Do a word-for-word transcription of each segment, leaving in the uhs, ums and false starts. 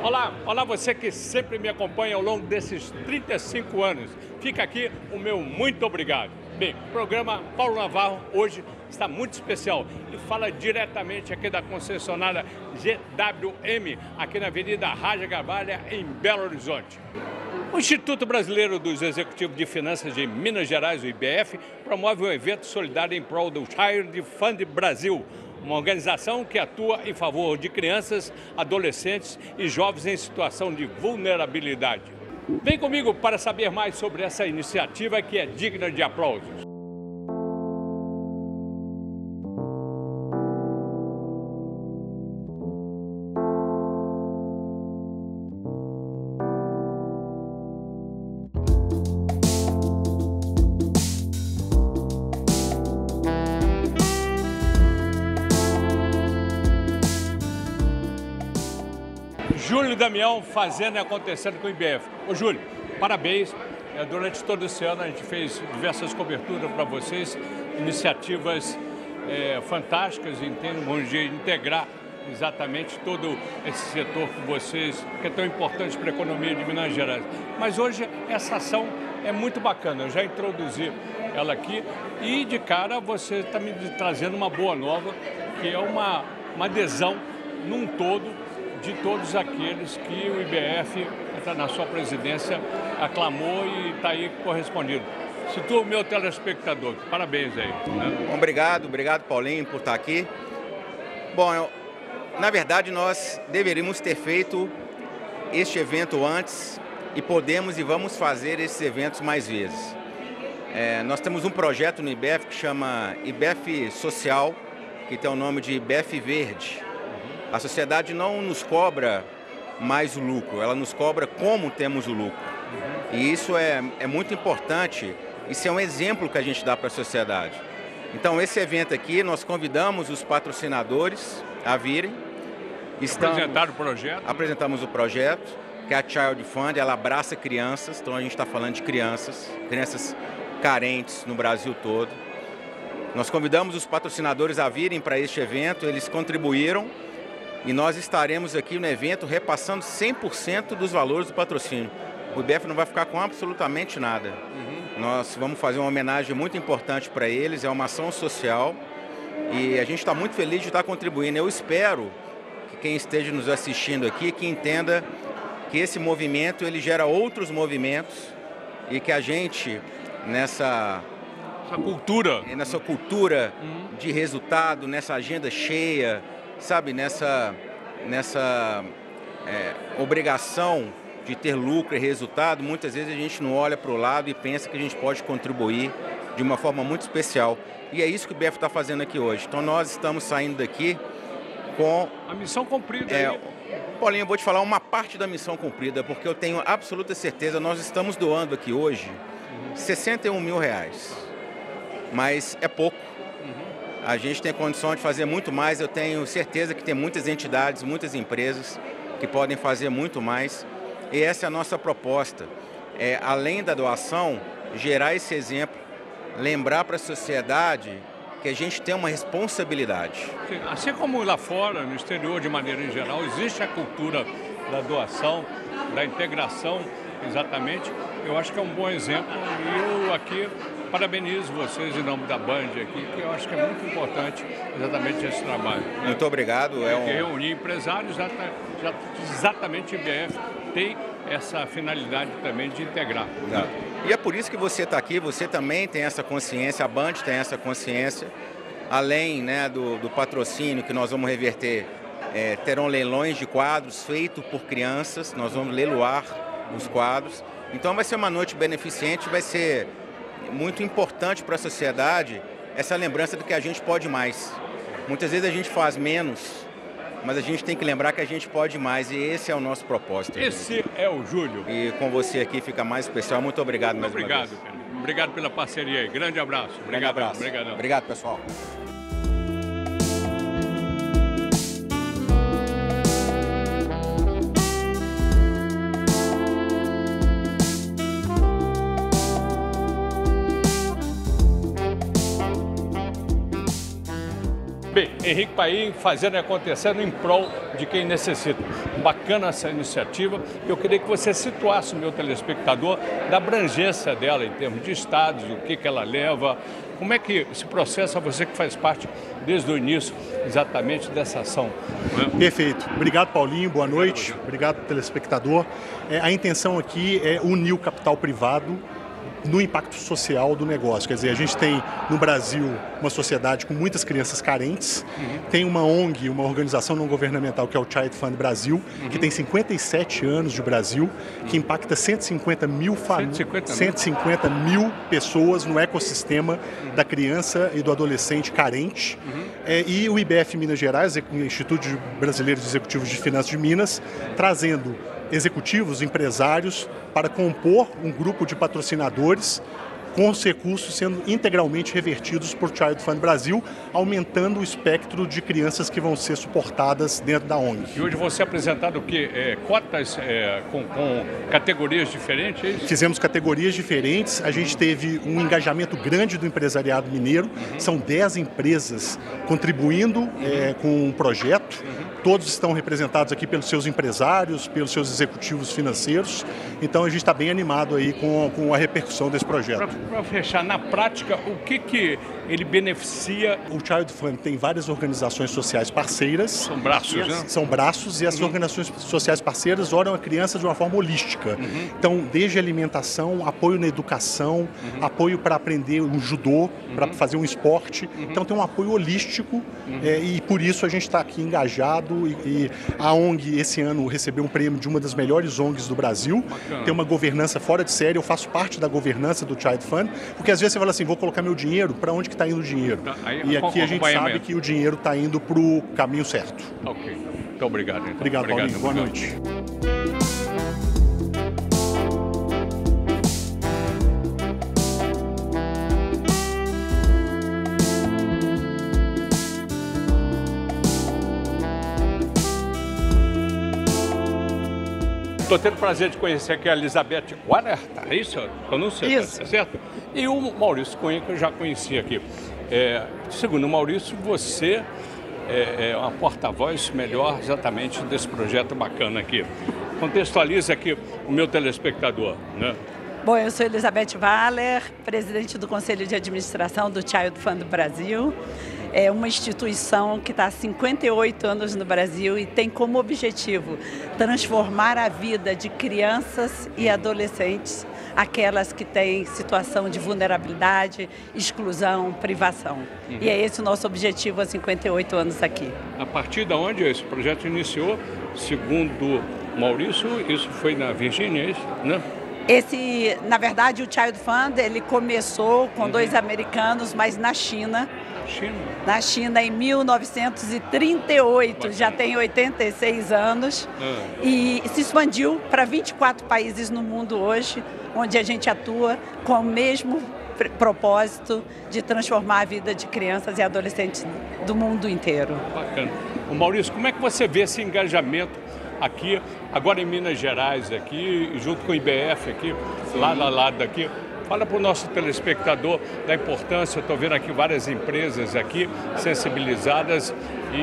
Olá, olá você que sempre me acompanha ao longo desses trinta e cinco anos. Fica aqui o meu muito obrigado. Bem, o programa Paulo Navarro hoje está muito especial e fala diretamente aqui da concessionária G W M, aqui na Avenida Raja Gabalha, em Belo Horizonte. O Instituto Brasileiro dos Executivos de Finanças de Minas Gerais, o I B F, promove um evento solidário em prol do Child Fund Brasil, uma organização que atua em favor de crianças, adolescentes e jovens em situação de vulnerabilidade. Vem comigo para saber mais sobre essa iniciativa que é digna de aplausos. Júlio Damião fazendo e acontecendo com o I B F. Ô Júlio, parabéns. Durante todo esse ano a gente fez diversas coberturas para vocês, iniciativas é, fantásticas em termos de integrar exatamente todo esse setor que vocês, que é tão importante para a economia de Minas Gerais. Mas hoje essa ação é muito bacana, eu já introduzi ela aqui e de cara você está me trazendo uma boa nova, que é uma, uma adesão num todo de todos aqueles que o I B F, na sua presidência, aclamou e está aí correspondido. Situa o meu telespectador. Parabéns aí. Né? Obrigado, obrigado Paulinho por estar aqui. Bom, eu, na verdade nós deveríamos ter feito este evento antes e podemos e vamos fazer esses eventos mais vezes. É, nós temos um projeto no I B F que chama I B F Social, que tem o nome de I B F Verde. A sociedade não nos cobra mais o lucro, ela nos cobra como temos o lucro. E isso é, é muito importante, isso é um exemplo que a gente dá para a sociedade. Então, esse evento aqui, nós convidamos os patrocinadores a virem. Estamos, Apresentaram o projeto? Apresentamos o projeto, que é a Child Fund, ela abraça crianças, então a gente está falando de crianças, crianças carentes no Brasil todo. Nós convidamos os patrocinadores a virem para este evento, eles contribuíram. E nós estaremos aqui no evento repassando cem por cento dos valores do patrocínio. O I B F não vai ficar com absolutamente nada. Uhum. Nós vamos fazer uma homenagem muito importante para eles, é uma ação social e a gente está muito feliz de estar contribuindo. Eu espero que quem esteja nos assistindo aqui, que entenda que esse movimento ele gera outros movimentos e que a gente, nessa... Essa cultura. Nessa cultura uhum. de resultado, nessa agenda cheia, sabe, nessa, nessa é, obrigação de ter lucro e resultado, muitas vezes a gente não olha para o lado e pensa que a gente pode contribuir de uma forma muito especial. E é isso que o I B F está fazendo aqui hoje. Então nós estamos saindo daqui com... A missão cumprida. É, aí. Paulinho, eu vou te falar uma parte da missão cumprida, porque eu tenho absoluta certeza, nós estamos doando aqui hoje uhum. sessenta e um mil reais, mas é pouco. A gente tem condição de fazer muito mais, eu tenho certeza que tem muitas entidades, muitas empresas que podem fazer muito mais. E essa é a nossa proposta, é, além da doação, gerar esse exemplo, lembrar para a sociedade que a gente tem uma responsabilidade. Sim, assim como lá fora, no exterior de maneira em geral, existe a cultura da doação, da integração, exatamente. Eu acho que é um bom exemplo e eu aqui parabenizo vocês em nome da Band aqui, que eu acho que é muito importante exatamente esse trabalho. Né? Muito obrigado. É um... Reunir empresários, já, já, exatamente o I B F tem essa finalidade também de integrar. Né? E é por isso que você está aqui, você também tem essa consciência, a Band tem essa consciência, além né, do, do patrocínio que nós vamos reverter, é, terão leilões de quadros feitos por crianças, nós vamos leiloar os quadros. Então vai ser uma noite beneficente, vai ser muito importante para a sociedade essa lembrança de que a gente pode mais. Muitas vezes a gente faz menos, mas a gente tem que lembrar que a gente pode mais e esse é o nosso propósito. Esse é o Júlio. E com você aqui fica mais especial. Muito obrigado mais obrigado, uma vez. Obrigado, obrigado pela parceria aí. Grande abraço. Grande Obrigado, abraço. Obrigadão. Obrigado, pessoal. Bem, Henrique Paim fazendo e acontecendo em prol de quem necessita. Bacana essa iniciativa. Eu queria que você situasse o meu telespectador da abrangência dela em termos de estados, o que, que ela leva, como é que se processa, você que faz parte desde o início exatamente dessa ação. Perfeito. Obrigado, Paulinho. Boa noite. Obrigado, telespectador. É, a intenção aqui é unir o capital privado no impacto social do negócio. Quer dizer, a gente tem no Brasil uma sociedade com muitas crianças carentes, uhum. tem uma O N G, uma organização não governamental que é o Child Fund Brasil, uhum. que tem cinquenta e sete anos de Brasil, uhum. que impacta cento e cinquenta mil famílias, cento e cinquenta mil pessoas no ecossistema uhum. da criança e do adolescente carente. Uhum. É, e o I B F Minas Gerais, o Instituto Brasileiro de Executivos de Finanças de Minas, trazendo executivos, empresários, para compor um grupo de patrocinadores com os recursos sendo integralmente revertidos por Child Fund Brasil, aumentando o espectro de crianças que vão ser suportadas dentro da O N G. E hoje você é apresentado o quê? É, cotas é, com, com categorias diferentes? É isso? Fizemos categorias diferentes, a gente teve um engajamento grande do empresariado mineiro, uhum. são dez empresas contribuindo uhum. é, com um projeto, uhum. todos estão representados aqui pelos seus empresários, pelos seus executivos financeiros, então a gente está bem animado aí com, com a repercussão desse projeto. Para fechar, na prática, o que, que ele beneficia? O Child Fund tem várias organizações sociais parceiras. São braços, as, né? São braços e as uhum. organizações sociais parceiras olham a criança de uma forma holística. Uhum. Então, desde alimentação, apoio na educação, uhum. apoio para aprender um judô, uhum. para fazer um esporte. Uhum. Então, tem um apoio holístico uhum. é, e por isso a gente está aqui engajado. E, e a O N G, esse ano, recebeu um prêmio de uma das melhores O N Gs do Brasil. Bacana. Tem uma governança fora de série. Eu faço parte da governança do Child Fund, porque às vezes você fala assim, vou colocar meu dinheiro, para onde que está indo o dinheiro? Tá, aí, e aqui a gente sabe que o dinheiro está indo para o caminho certo. Ok. Muito obrigado. Então. Obrigado, obrigado, Paulinho. Boa noite. Estou tendo o prazer de conhecer aqui a Elizabeth Warner, é isso? Pronúncia? Isso. Tá certo? E o Maurício Cunha, que eu já conheci aqui. É, segundo o Maurício, você é, é uma porta-voz melhor exatamente desse projeto bacana aqui. Contextualiza aqui o meu telespectador, né? Bom, eu sou Elizabeth Warner, presidente do Conselho de Administração do Child Fund Brasil. É uma instituição que está há cinquenta e oito anos no Brasil e tem como objetivo transformar a vida de crianças e adolescentes, aquelas que têm situação de vulnerabilidade, exclusão, privação. Uhum. E é esse o nosso objetivo há cinquenta e oito anos aqui. A partir de onde esse projeto iniciou, segundo Maurício, isso foi na Virgínia, né? Esse, na verdade, o Child Fund, ele começou com uhum. dois americanos, mas na China. China? Na China, em mil novecentos e trinta e oito, bacana. Já tem oitenta e seis anos, ah. e se expandiu para vinte e quatro países no mundo hoje, onde a gente atua com o mesmo propósito de transformar a vida de crianças e adolescentes do mundo inteiro. Bacana. O Maurício, como é que você vê esse engajamento aqui, agora em Minas Gerais, aqui, junto com o I B F aqui, Sim. lá lá lado daqui? Fala para o nosso telespectador da importância, eu estou vendo aqui várias empresas aqui sensibilizadas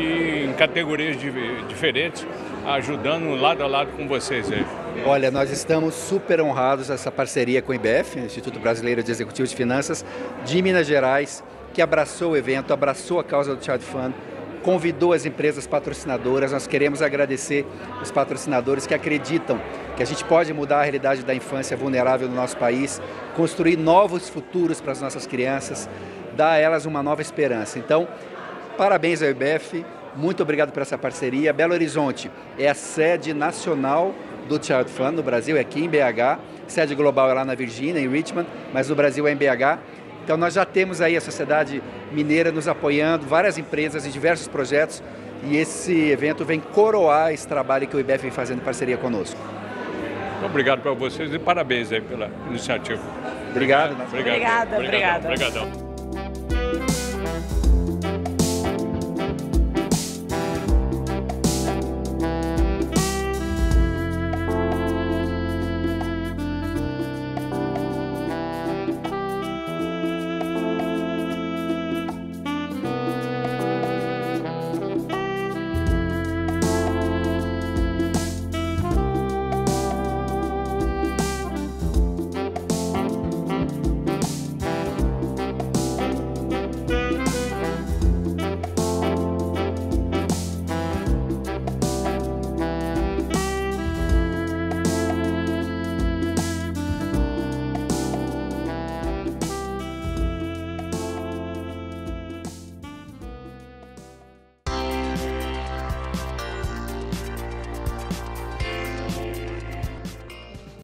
e em categorias diferentes, ajudando lado a lado com vocês aí. Olha, nós estamos super honrados essa parceria com o I B F, Instituto Brasileiro de Executivos de Finanças, de Minas Gerais, que abraçou o evento, abraçou a causa do Child Fund, convidou as empresas patrocinadoras. Nós queremos agradecer os patrocinadores que acreditam que a gente pode mudar a realidade da infância vulnerável no nosso país, construir novos futuros para as nossas crianças, dar a elas uma nova esperança. Então, parabéns ao I B F, muito obrigado por essa parceria. Belo Horizonte é a sede nacional do Child Fund no Brasil, é aqui em B H, sede global é lá na Virgínia, em Richmond, mas no Brasil é em B H. Então nós já temos aí a sociedade mineira nos apoiando, várias empresas e diversos projetos, e esse evento vem coroar esse trabalho que o I B F vem fazendo em parceria conosco. Obrigado para vocês e parabéns aí pela iniciativa. Obrigado. Obrigado. Obrigada, obrigada. Obrigadão.